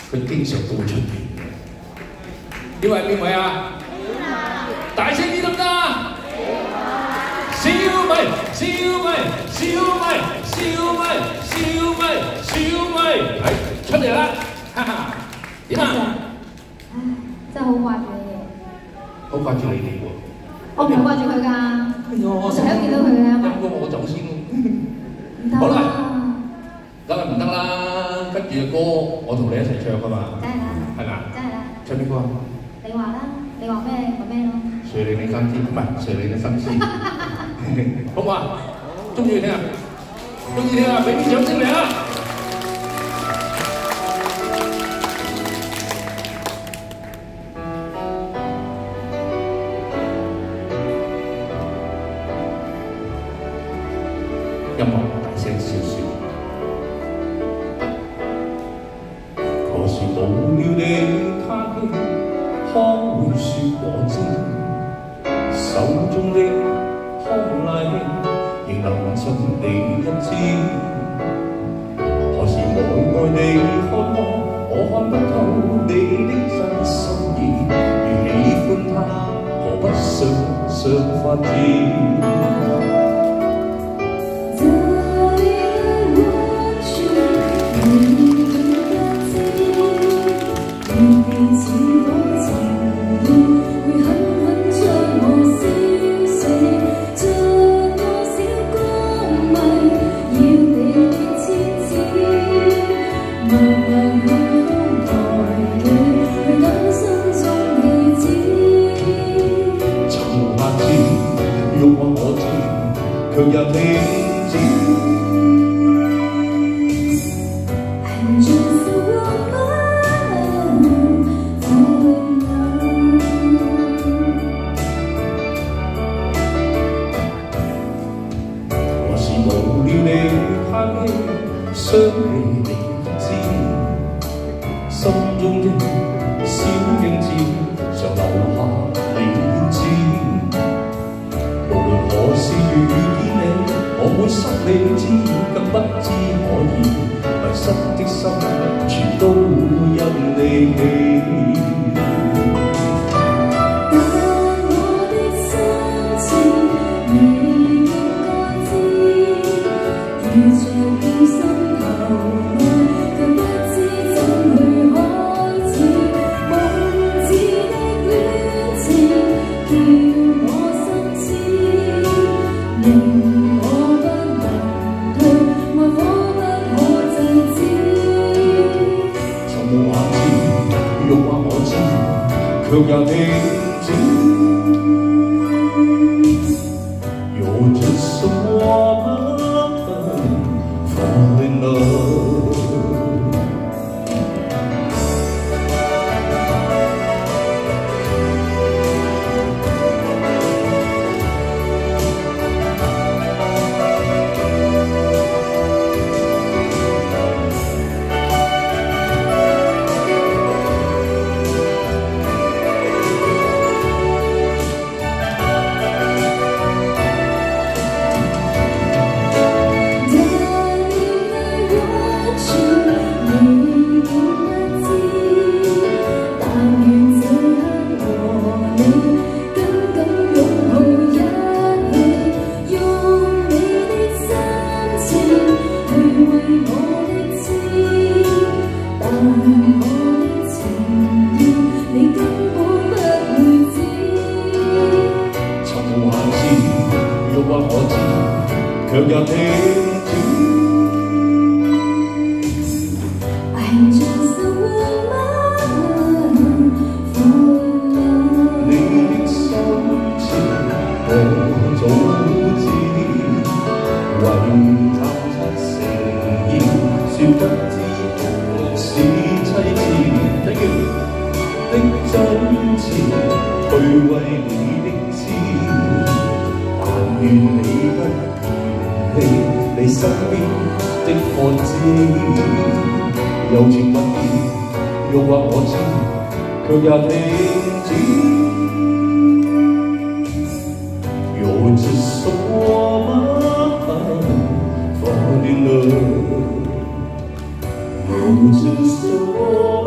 佢經常都會出現。呢位係邊位啊？大聲啲得唔得？小米，小米，小米，小米，小米，小米，係出嚟啦！哈哈，點啊？ 唉，真係好掛住你哋。 好掛住你哋喎。 我唔係掛住佢㗎，我成日都見到佢嘅。 陰公我走先咯。 唔得。 好啦，梗係唔得啦。跟住嘅歌我同你一齊唱㗎嘛。 梗係啦。 係咪啊？ 梗係啦。 唱邊個啊？ 你話啦，你話咩咪咩咯。 誰令你今天唔係誰令你心思？好唔好啊？中意聽啊？中意聽啊！俾啲掌聲嚟啊！音樂大聲少少。何時無聊地嘆氣，可會說我知？手中的康乃馨，仍能盡你一枝。何時呆呆地看我看不透你的真心意。如喜歡他，何不想發展？卻也停止。And just a woman falling love。何時無聊地嘆氣，想起你不知，心中的小影子常留下你影子。無論何時遇見你，我會失理智，更不知可以迷失的心，全都因你起。但我的心情你應該知，如像變心頭愛，卻不知怎去開始。夢似的戀情，叫我心知。令我不能退，愛火不可制止。從無限次欲話我知，卻也停止。You're just a woman fall in love。卻也停止。I'm just a woman falling love。你的心情我早知，為探測誠意，說不知是妻子。Thank you。的真情，去為你的知，但願你不。你身邊的漢子，柔情蜜意，欲話我知，卻也停止。You're just a woman fall in love。 And just so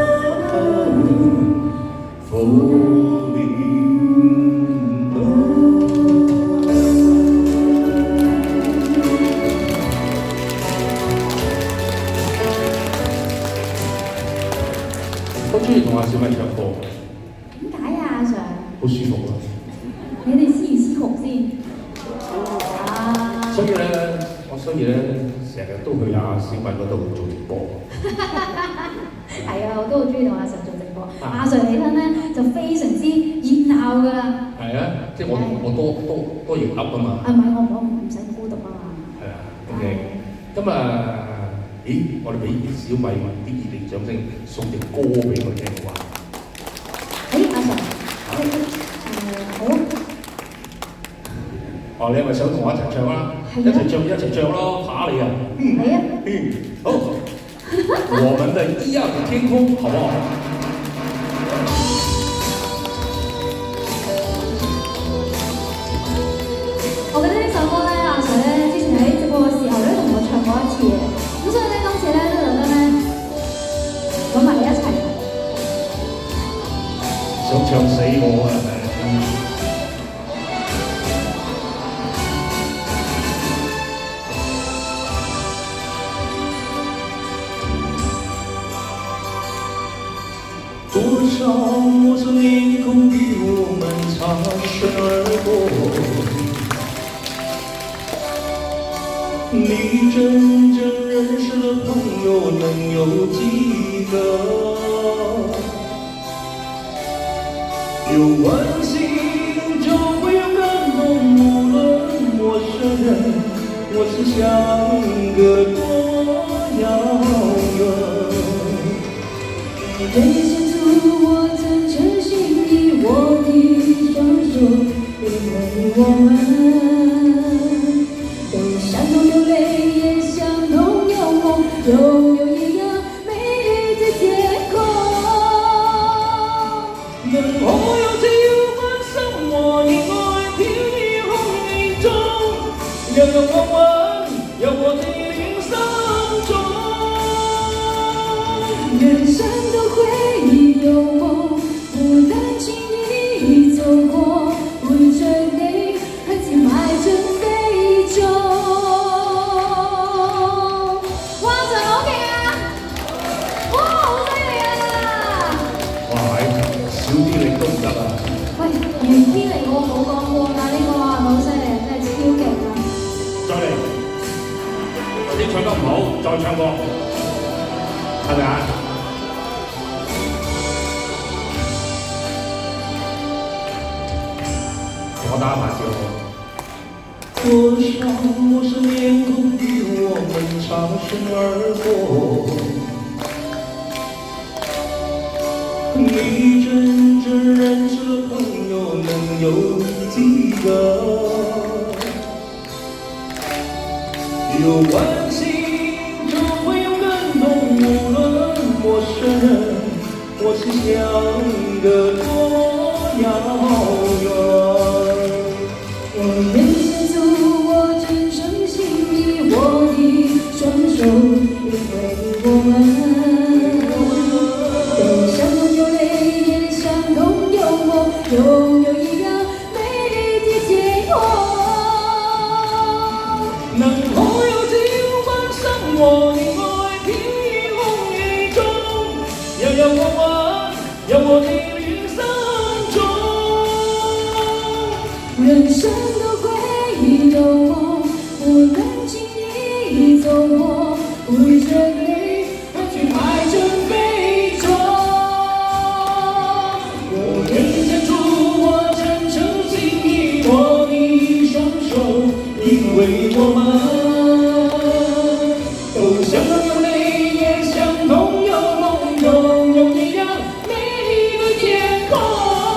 我中意同阿小米唱歌。 點解啊，阿 Sir？ 好舒服啊！ 你哋舒唔舒服先？啊！ 所以咧，成日都去阿小米嗰度做直播。 係啊，我都好中意同阿 Sir 做直播。阿 Sir 起身咧就非常之熱鬧㗎啦。 係啊，即係我多型噏啊嘛。 啊唔係，我唔使孤獨啊嘛。 係啊 ，OK。咁啊，咦，我哋俾小米啲熱烈掌聲，送隻歌俾佢聽好啊！ 誒，阿 Sir， 好啊。 哦，你係咪想同我一齊唱啊？一齊唱咯，怕你啊！ 嚟啊！ 好，我們的一樣的天空，好不好？ 我覺得呢首歌咧，阿 Sir 咧之前喺直播嘅時候咧同我唱過一次嘅，咁所以咧今次咧都特登咧揾埋你一齊。 想唱死我啊！多少陌生面孔与我们擦身而过，你真正认识的朋友能有几个？有关心就会有感动，无论陌生人或是相隔多遥远。 愿意伸出我真诚心意，我的双手，因为我们都相同流泪，也相同有梦，拥有一样美丽的天空。 能否有自由关上我因爱飘逸红雨中，遥遥望望，有我的灵伤中。 人生都会有梦，不能轻易走过，为着你和几迈着非洲。哇，真好勁啊！哇，好犀利啊！ 哇，少啲力都唔得啊！ 喂，原 key 嚟我冇講過，但係呢個係咪好犀利？真係超勁啊！ 再嚟，有啲唱得唔好，再唱過，係咪啊？我打麻将。多少陌生面孔与我们擦身而过，你真正认识的朋友能有几个？有关心就会有感动，无论陌生人或是相隔多遥远。 我愿献出我真诚心意，我的双手，因为我们都相同流泪，也相同有梦，拥有一样美丽的天空。 能否有自由关上我因爱飘逸红雨中，遥遥望望，有我的灵伤中。 人生都会有梦，不能轻易走过，为着你而去迈着非洲。 我愿献出我真诚心意，我的双手，因为我们都相同有泪，也相同有梦，拥有一样美丽的天空。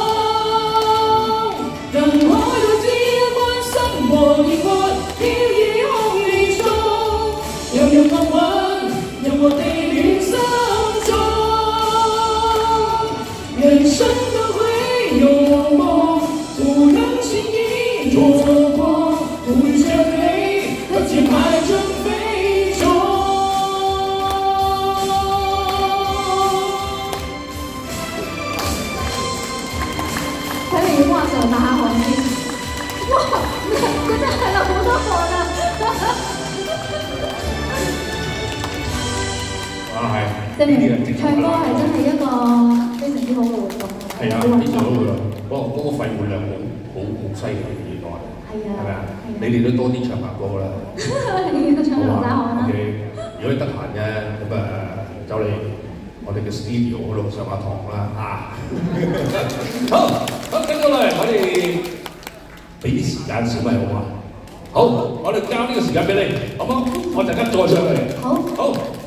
让我有自由关上我因爱飘逸红雨中，遥遥望望，有我的灵伤中。人生都会有梦，不能轻易错过，为着你和去迈着非洲。 證明唱歌係真係一個非常之好嘅活動。 係啊，非常好嘅喎。嗰個肺活量好犀利，原來。係啊。係咪啊？你哋都多啲唱下歌啦。 你要唱流沙汗啦。 如果你得閒嘅，咁走嚟我哋嘅 studio 嗰度上下堂啦啊！好，跟住嚟，我哋俾啲時間小朋友好嘛？好，我哋交呢個時間俾你，好唔好？我陣間再上嚟。 好。